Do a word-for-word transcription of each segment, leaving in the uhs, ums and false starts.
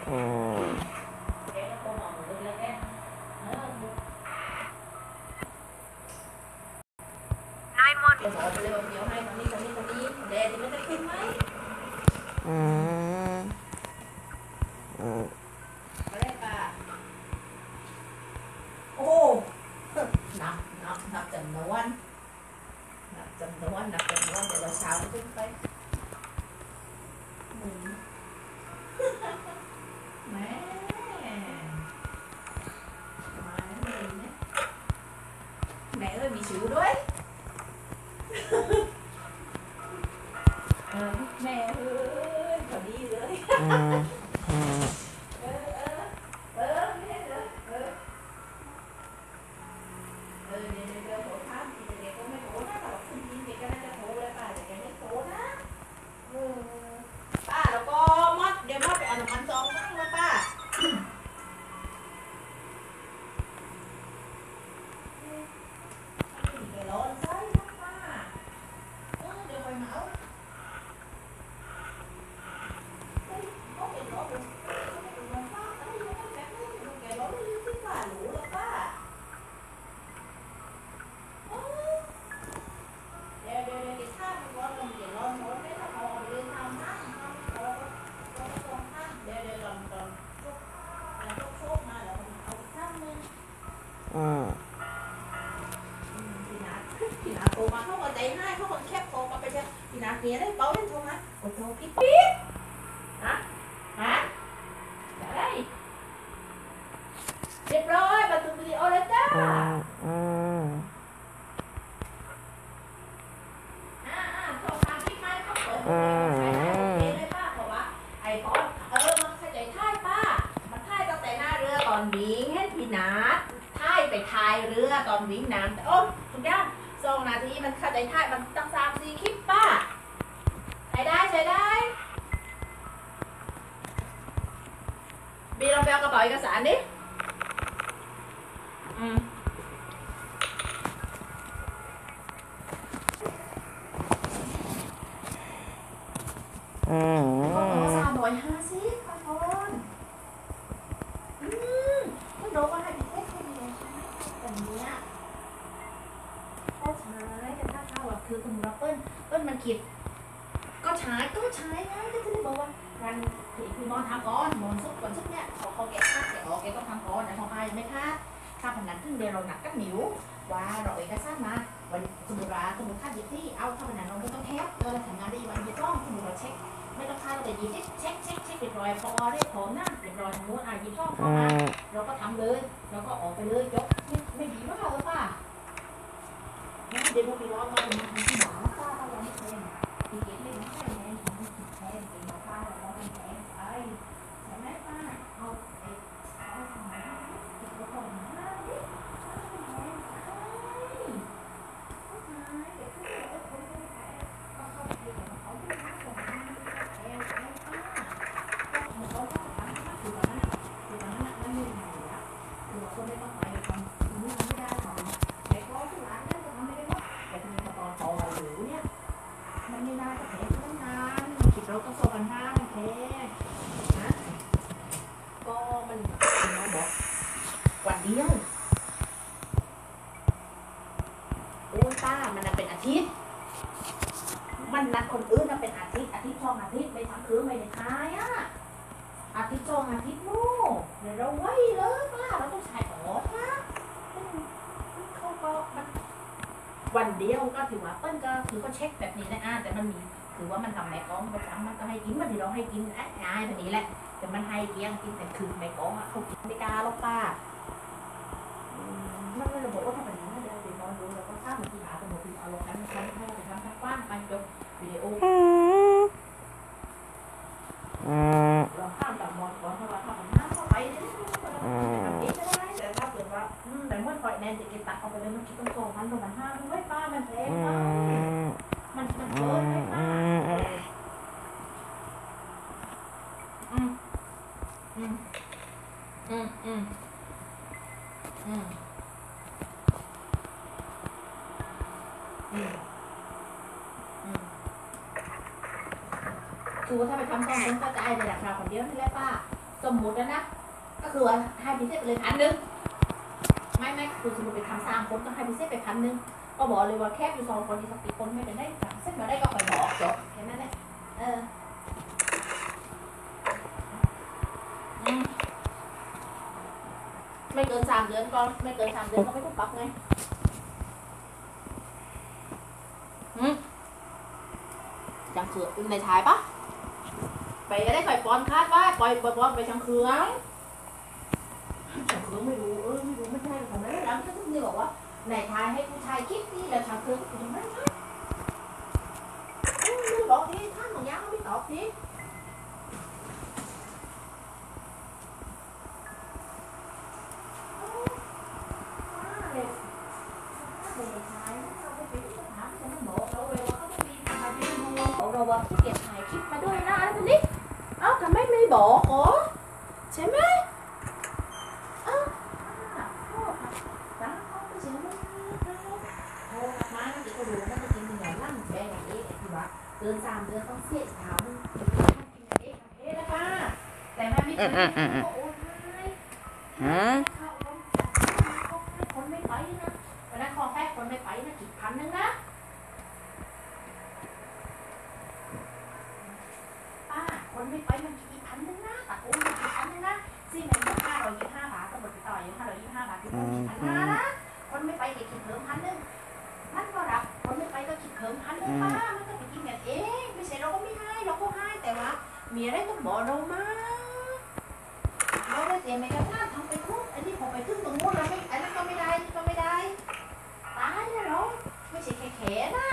อืมจะบอกไปเลยว่าเดี๋ยวให้คนนี้คนนี้คนนี้แดดมันจะขึ้นไหมอืมอืมอะไรป่ะโอ้นับนับนับจำนวนนับจำนวนนับจำนวนเดี๋ยวเราเช้าขึ้นไปหมุนแม่มาแล้วเลยเนี่ยแม่เอ้ยมีชิวด้วยเออแม่เอ้ยพอดีเลยอืมอืมเออเออเออไม่ได้เลยเออเออเดี๋ยวเดี๋ยวโทรถามทีเด็กก็ไม่โทรนะแต่ว่าคุณยินเด็กก็น่าจะโทรเลยป่ะแต่แกไม่โทรนะเออป้าแล้วก็มดเดี๋ยวมดไปเอาหนังมันซองนั่งแล้วป้าเดี๋ยวร้อนไส้นะป้าเออเดี๋ยวไปเหมาเฮ้ยเขาเป็นเขาเป็นเขาเป็นวันป้าเอ้ยยังไม่แบบนี้อยู่แกร้อนเลยที่ป้าหรูแล้วป้าเออ เดี๋ยวเดี๋ยวเดี๋ยวถ้ามันร้อนลงเดี๋ยวร้อนร้อนไม่ต้องเอาไปเลยทำนะทำเอาเอาตรงข้างเดี๋ยวเดี๋ยวตอนตอนชุบอะไรชุบชุบมาแล้วเอาข้างนึงอืมพี่นัทพี่นัทโทรมาเขาก็ใจง่ายเขาก็แคบโทรมาไปเจอพี่นัทเนี่ยได้เป้าเล่นโทรมากดโทรพี่ปิ๊บฮะฮะได้เรียบร้อยบันทึกวิดีโอแล้วจ้าอืมอืมอ่าอ่าโทรตามพี่ไม้เขาเปิดใช้ได้โอเคเลยป้าบอกว่าไอ้พอเออมันเข้าใจท่ายป้ามันท่ายตั้งแต่หน้าเรือตอนวิ่งให้พี่นัทท่ายไปทายเรือตอนวิ่งน้ำแต่โอ้ทุกอย่างสองนาทีมันเข้าใจท่ายมันตั้งสามสี่คลิปป้าใช้ได้ใช้ได้บีลองไปเอากระเป๋าเอกสารดิอืมอืมขอสามร้อยห้าสิบขอโทษอืมคุณโดว่าให้พิเศษคนเดียวใช่ไหมแบบนี้ก็ใช้แต่ถ้าถ้าแบบคือสมมติว่าเปิ้ลเปิ้ลมันคิดก็ใช้ก็ใช้ไงก็จะได้บอกว่าการที่คือนอนทำก่อนนอนซุกก่อนซุกเนี่ยขอเขาแกะค่าแกะออกแกต้องทำก่อนนะของใครไหมคะถ้าพนันขึ้นเดือนเราหนักกับหมิวว่าเราเอกสารมาวันสมมติว่าสมมติค่าหยิบที่เอาถ้าพนันเราไม่ต้องแทบเราทำงานได้วันหยิบต้องสมมติเราเช็คไม่ต้องค่าเราแต่หยิบเช็คเช็คเช็คเรียบร้อยพอได้ผลนะเรียบร้อยทางโน้นอ่ะหยิบต้องเข้ามาเราก็ทำเลยเราก็ออกไปเลยจบไม่ไม่ดีมากเลยป่ะเดี๋ยวเราไปรอมาเป็นที่หมอป้าเราไม่เคยที่เก็บไม่ได้แน่ของมันแพงเป็นมาป้าเราไม่แพงไปใช่ไหมป้าเอาไอ้เอาสมัยติดกระป๋องห้าดิไม่แพงไปก็ใช่เด็กที่เราคนไม่แพงก็เข้าไปเดี๋ยวเขาไม่รับของมันแพงไปป้าก็ของเขาก็ทำคือวันนั้นคือวันนั้นมันไม่มีอะไรอ่ะคือเราก็ไม่ต้องไปทำนี่ไม่ได้ทำแต่ก็ที่ร้านนั้นจะทำไม่ได้หมดแต่ทีนี้พอตอนพอเราอยู่เนี่ยมันไม่ได้จะแพงตั้งนานคิดเราก็โซกันห้ามันแพงนะก็มันเราบอกวันเดียวโอ้ป้ามันเป็นอาทิตย์มันนัดคนอื่นนะเป็นอาทิตย์อาทิตย์สองอาทิตย์ไม่ทำคือไม่ได้ขายอ่ะอาทิตย์สองอาทิตย์โน่เดี๋ยวเราไว้เลยป้าเราต้องใช้ออกนะเขาก็มันวันเดียวก็ถือว่าเปิ้ลก็คือก็เช็คแบบนี้นะอ่ะแต่มันมีถือว่ามันทำแม่กองประจำมันก็ให้กินมันที่เราให้กินอ่ะง่ายแบบนี้แหละแต่มันให้เกี้ยงกินแต่คือแม่กองอ่ะเขากินไม่กล้าหรอกป้ามันเลยบอกว่าถ้าแบบนี้เดี๋ยวเดี๋ยวนอนดูแล้วก็ทราบเหมือนที่หาสมุดเอาลงนั้นให้ให้เราไปทำทั้งกว้างไปจบวิดีโออืมอืมเราข้ามกับมอนก่อนเพราะว่าถ้ามันน้ำเข้าไปเนี่ยมันทำเองก็ได้แต่ถ้าเกิดว่าแต่เมื่อคอยแนนจะเก็บตัดเอาไปเลยมันคิดต้องโกงมันตรงมันห้าไม่ป้ามันแพงมากมันมันเกินไม่ป้าอืมอืมอืมอืมอืมอืมอืมคือว่าถ้าไปทำตอนนั้นก็จะไอในราคาคนเดียวนี่แหละป้าสมมุตินะก็คือว่าให้พิเศษไปเลยพันหนึ่งไม่ไม่คือสมมติไปทำสามคนก็ให้พิเศษไปพันหนึ่งก็บอกเลยว่าแคบอยู่สองคนที่สักกี่คนไม่เป็นได้สามเส้นมาได้ก็คอยบอกจบแค่นั้นแหละเออไม่เกินสามเดือนก็ไม่เกินสามเดือนก็ไม่ต้องปรับไงอืมจังเขือในท้ายปะไปได้ปล่อยปอนคาดว่าปล่อยปล่อยปอนไปจังเขือจังเขือไม่รู้เออไม่รู้ไม่ใช่ผมไม่ได้แล้วก็ต้องบอกว่าในท้ายให้ผู้ชายคิดนี่แล้วจังเขือก็จะไม่ได้บอกดิท่านของยาเขาไม่ตอบดิเราว่าผู้เก็บถ่ายคลิปมาด้วยนะแล้วนี่เอ้าทำไมไม่บอกอ๋อใช่ไหมเอ้าพ่อค่ะจ้าพ่อไปเสียไม่ได้โอ้มาที่เขาดูนั่นจริงๆอย่างลั่นแบงอย่างนี้ไอ้ที่ว่าเดินสามเดือนต้องเสียถามมึงกินอย่างนี้เอ๊ะแล้วป้าแต่แม่ไม่เคยโอนให้ฮะคนไม่ไปนะวันนั้นคอแฟกคนไม่ไปนะกี่พันนึงนะคนไม่ไปมันกี่พันนึงนะตัดโอนกี่พันนึงนะซี่มันยี่ห้าร้อยยี่ห้าบาทก็หมดไปต่อยี่ห้าร้อยยี่ห้าบาทที่มันกี่พันห้านะคนไม่ไปก็คิดเพิ่มพันนึงมันก็รับคนไม่ไปก็คิดเพิ่มพันนึงป้ามันก็ไปกินแบบเองไม่ใช่เราก็ไม่ให้เราก็ให้แต่ว่ามีอะไรต้องบอกเรามาเราได้เสียไม่กระทั่งทำไปทุกอันนี้พอไปถึงตรงนู้นแล้วไม่อันนั้นก็ไม่ได้ก็ไม่ได้ตายแล้วเราไม่ใช่แค่แขนนะ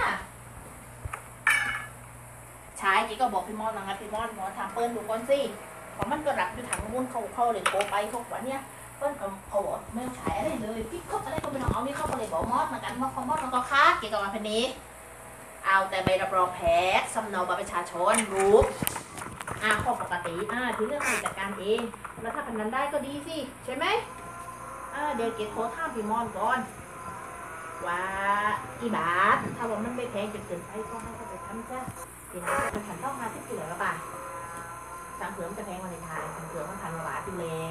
ใช่จีก็บอกพี่มอสนะพี่มอสหมอทำเปิ้ลดูก่อนสิเพราะมันก็รับอยู่ถังมุ้นเขาเขาเลยโกไปเขาวันเนี้ยเปิ้ลเขาเขาบอกไม่ต้องใช้อะไรเลยพี่เขาอะไรก็ไม่ต้องเอานี่เขาก็เลยบอกมอสเหมือนกันมอสเขามอสมันก็ค้าเกี่ยวกับวันนี้เอาแต่ใบรับรองแพทย์สำเนาบัตรประชาชนรู้อ่าข้อปกติอ่าที่เรื่องการจัดการเองแล้วถ้าเป็นนั้นได้ก็ดีสิใช่ไหมอ่าเดี๋ยวเก็บโทรท่ามพี่มอสก่อนว่าอีบาทถ้าว่ามันไม่แพงจนเกินไปก็ให้เขาไปทำซะทีนี้มันขันต้องมาที่เหลือป่ะสามเผือมันจะแพงกว่าในไทยสามเผือมันพันกว่าบาทอยู่แล้